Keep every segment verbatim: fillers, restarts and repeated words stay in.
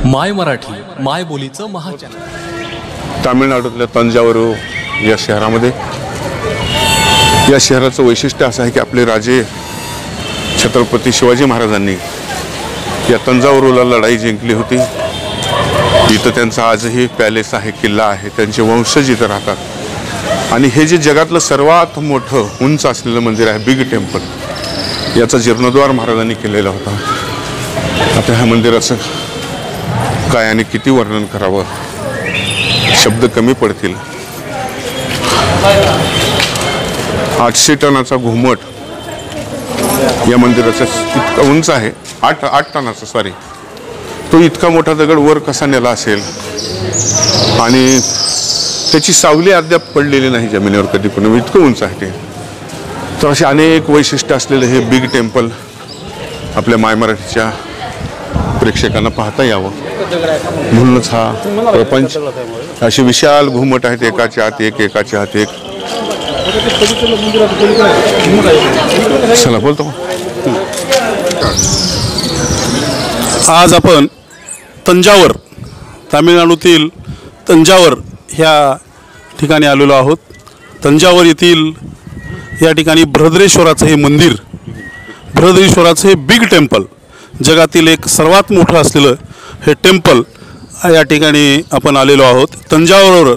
माय मराठी माय बोलीचं महाचॅनल। तामिळनाडूतल्या तंजावर या शहरामध्ये या शहराचं वैशिष्ट्य असं आहे की आपले राजे छत्रपती शिवाजी महाराजांनी या तंजावरला लढाई जिंकली होती। इथं त्यांचा आजही पॅलेस आहे, किल्ला आहे, त्यांचे वंशज इथं राहतात। आणि हे जे जगातलं सर्वात मोठं उंच असलेलं मंदिर आहे बिग टेम्पल, याचा जीर्णोद्धार महाराजांनी केलेला होता। आता ह्या मंदिराचं काय आणि किती वर्णन करावं, शब्द कमी पडतील। आठशे टनाचा घुमट या मंदिराचा इतका उंच आहे, आठ आठ टनाचा सॉरी तो इतका मोठा दगड वर कसा नेला असेल आणि त्याची सावली अद्याप पडलेली नाही जमिनीवर कधी पण, इतकं उंच आहे ते। तर असे अनेक वैशिष्ट्य असलेलं हे बिग टेम्पल आपल्या माय मराठीच्या प्रेक्षकांना पाहता यावं म्हणूनच हा प्रपंच असे विशाल घुमट आहेत, एकाच्या आत एक एकाच्या आत एक। चला बोलतो। आज आपण तंजावर, तामिळनाडूतील तंजावर ह्या ठिकाणी आलेलो आहोत। तंजावर येथील या ठिकाणी बृहद्रेश्वराचं हे मंदिर, बृहद्रेश्वराचं हे बिग टेम्पल, जगातील एक सर्वात मोठं असलेलं हे टेम्पल या ठिकाणी आपण आलेलो आहोत। तंजावरवर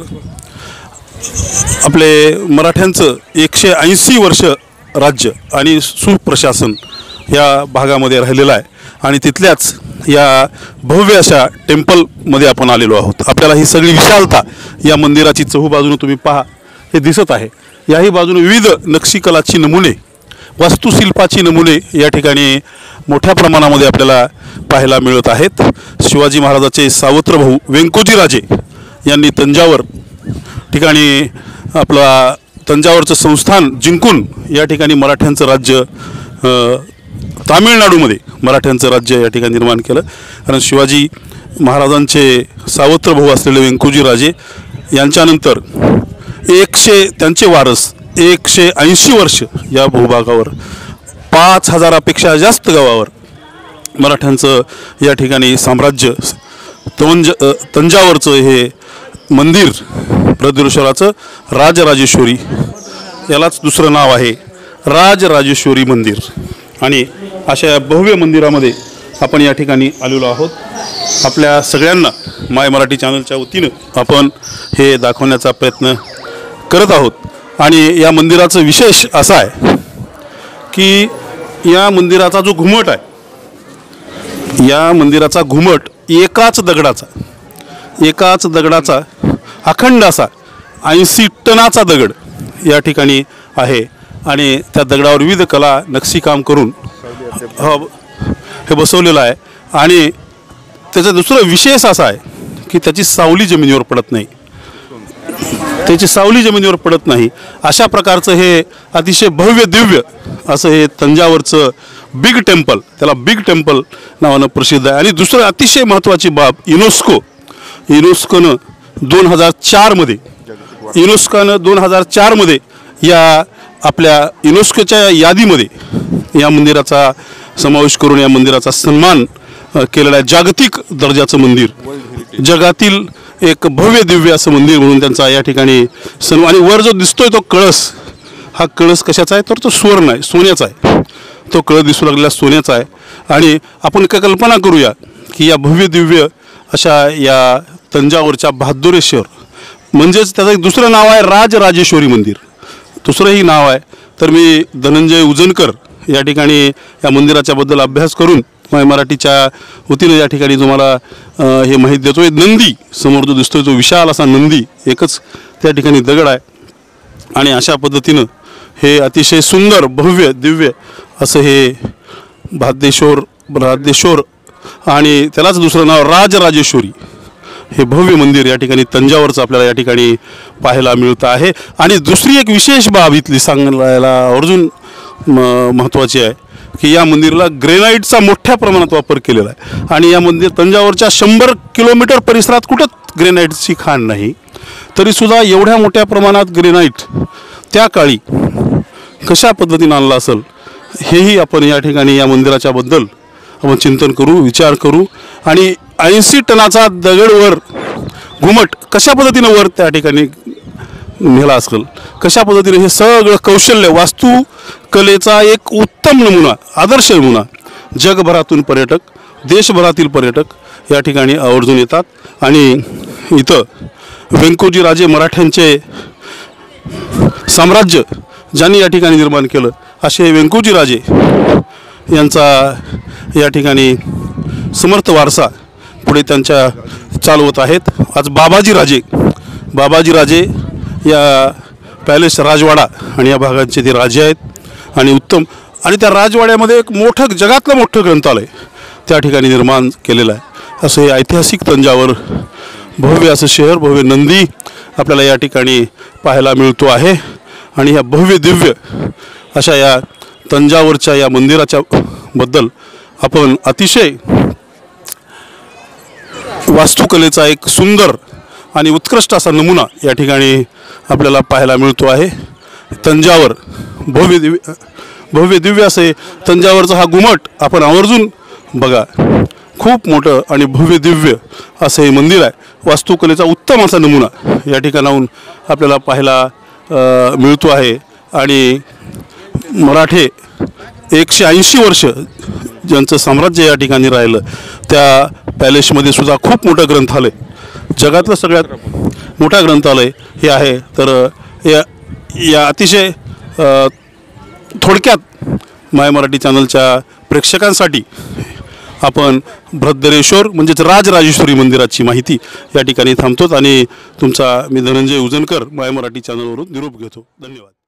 आपले मराठ्यांचं एकशे ऐंशी वर्ष राज्य आणि सुप्रशासन या भागामध्ये राहिलेलं आहे आणि तिथल्याच या भव्य अशा टेम्पलमध्ये आपण आलेलो आहोत। आपल्याला ही सगळी विशालता या मंदिराची चहूबाजूने तुम्ही पहा हे दिसत आहे। याही बाजूने विविध नक्षीकलाची नमुने, वास्तुशिल्पाची नमुने या ठिकाणी मोठ्या प्रमाणामध्ये आपल्याला पाहायला मिळत आहेत। शिवाजी महाराजाचे सावत्र भाऊ व्यंकोजी राजे यांनी तंजावर ठिकाणी आपला तंजावरचं संस्थान जिंकून या ठिकाणी मराठ्यांचं राज्य तामिळनाडूमध्ये मराठ्यांचं राज्य या ठिकाणी निर्माण केलं। कारण शिवाजी महाराजांचे सावत्र भाऊ असलेले व्यंकोजी राजे यांच्यानंतर एकशे त्यांचे वारस एकशे ऐंशी वर्ष या भूभागावर पाच हजारापेक्षा जास्त गावावर मराठ्यांचं या ठिकाणी साम्राज्य, तंज तंजावरचं हे मंदिर बृहद्रेश्वराचं राजराजेश्वरी, यालाच दुसरं नाव आहे राजराजेश्वरी मंदिर। आणि अशा भव्य मंदिरामध्ये आपण या ठिकाणी आलेलो आहोत। आपल्या सगळ्यांना माय मराठी चॅनलच्या वतीनं आपण हे दाखवण्याचा प्रयत्न करत आहोत। आणि या मंदिराचं विशेष असा आहे की या मंदिराचा जो घुमट आहे, या मंदिराचा घुमट एकाच दगडाचा एकाच दगडाचा अखंड असा ऐंशी टनाचा दगड या ठिकाणी आहे। आणि त्या दगडावर विविध कला नक्षीकाम करून हे बसवलेलं आहे। आणि त्याचं दुसरं विशेष असा आहे की त्याची सावली जमिनीवर पडत नाही, त्याची सावली जमिनीवर पडत नाही। अशा प्रकारचं हे अतिशय भव्य दिव्य असं हे तंजावरचं बिग टेम्पल, त्याला बिग टेम्पल नावानं प्रसिद्ध आहे। आणि दुसरं अतिशय महत्त्वाची बाब, युनेस्को युनेस्कोनं दोन हजार चारमध्ये युनेस्कोनं दोन हजार चारमध्ये या आपल्या युनेस्कोच्या यादीमध्ये या मंदिराचा समावेश करून या मंदिराचा सन्मान केलेला आहे। जागतिक दर्जाचं मंदिर, जगातील एक भव्य दिव्य असं मंदिर म्हणून त्यांचा या ठिकाणी सन्मान। आणि वर जो दिसतोय तो कळस, हा कळस कशाचा आहे तर तो सुवर्ण आहे, सोन्याचा आहे। तो कळस दिसू लागलेला सोन्याचा आहे। आणि आपण काय कल्पना करूया की या भव्य दिव्य अशा या तंजावरच्या बहादुरेश्वर, म्हणजेच त्याचं एक दुसरं नाव आहे राजराजेश्वरी मंदिर, दुसरंही नाव आहे। तर मी धनंजय उजनकर या ठिकाणी या मंदिराच्याबद्दल अभ्यास करून माय मराठीच्या वतीनं या ठिकाणी तुम्हाला हे माहिती देतो आहे। नंदी समोर जो दिसतोय तो विशाल असा नंदी, एकच त्या ठिकाणी दगड आहे। आणि अशा पद्धतीनं हे अतिशय सुंदर भव्य दिव्य असं हे बहादेश्वर बहादेश्वर आणि त्यालाच दुसरं नाव राजराजेश्वरी हे भव्य मंदिर या ठिकाणी तंजावरचं आपल्याला या ठिकाणी पाहायला मिळतं आहे। आणि दुसरी एक विशेष बाब इथली सांगायला अर्जुन महत्त्वाची आहे की या मंदिराला ग्रेनाईटचा मोठ्या प्रमाणात वापर केलेला आहे। आणि या मंदिर तंजावरच्या शंभर किलोमीटर परिसरात कुठं ग्रेनाईटची खाण नाही, तरीसुद्धा एवढ्या मोठ्या प्रमाणात ग्रेनाईट त्या काळी कशा पद्धतीनं आणलं असेल हेही आपण या ठिकाणी या मंदिराच्याबद्दल आपण चिंतन करू, विचार करू। आणि ऐंशी टनाचा दगड वर घुमट कशा पद्धतीनं वर त्या ठिकाणी नेला असेल, कशा पद्धतीने हे सगळं कौशल्य वास्तुकलेचा एक उत्तम नमुना, आदर्श नमुना जगभरातून पर्यटक, देशभरातील पर्यटक या ठिकाणी आवर्जून येतात। आणि इथं व्यंकोजी राजे मराठ्यांचे साम्राज्य ज्यांनी या ठिकाणी निर्माण केलं असे व्यंकोजी राजे यांचा या ठिकाणी समर्थ वारसा पुढे त्यांच्या चालवत आहेत। आज बाबाजी राजे बाबाजी राजे या पॅलेस राजवाडा आणि या भागाचे ते राजे आहेत आणि उत्तम, आणि त्या राजवाड्यामध्ये एक मोठं जगातलं मोठं ग्रंथालय त्या ठिकाणी निर्माण केलेलं आहे। असं हे ऐतिहासिक तंजावर भव्य असं शहर, भव्य नंदी आपल्याला या ठिकाणी पाहायला मिळतो आहे। आणि ह्या भव्य दिव्य अशा या तंजावरच्या या मंदिराच्या बद्दल आपण अतिशय वास्तुकलेचा एक सुंदर आणि उत्कृष्ट असा नमुना या ठिकाणी आपल्याला पाहायला मिळतो आहे। तंजावर भव्य दिव्य भव्य दिव्य असे तंजावरचा हा घुमट आपण आवर्जून बघा, खूप मोठं आणि भव्य दिव्य असं हे मंदिर आहे। वास्तुकलेचा उत्तम असा नमुना या ठिकाणाहून आपल्याला पाहायला मिळतो आहे। आणि मराठे एकशे ऐंशी वर्ष ज्यांचं साम्राज्य या ठिकाणी राहिलं त्या पॅलेसमध्ये सुद्धा खूप मोठं ग्रंथालय, जगातलं सगळ्यात मोठा ग्रंथालय हे आहे। तर या या अतिशय थोडक्यात माय मराठी चॅनलच्या प्रेक्षकांसाठी आपण बृहद्दरेश्वर म्हणजेच राजराजेश्वरी मंदिराची माहिती या ठिकाणी थांबतोत आणि तुमचा मी धनंजय उजनकर माय मराठी चॅनलवरून निरोप घेतो। धन्यवाद।